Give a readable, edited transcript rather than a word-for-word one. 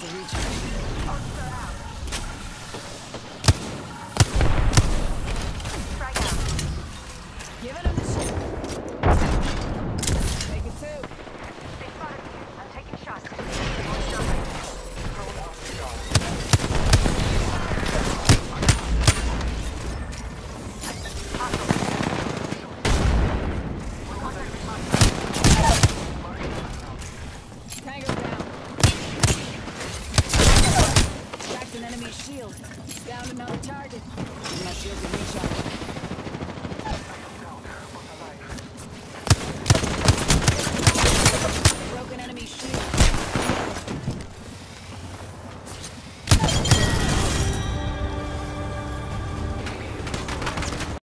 a recharge. Giving him the shit. Take it two. They spotted me. I'm taking shots. Tango down. Cracked an enemy shield. Down another target. Give my shield a recharge.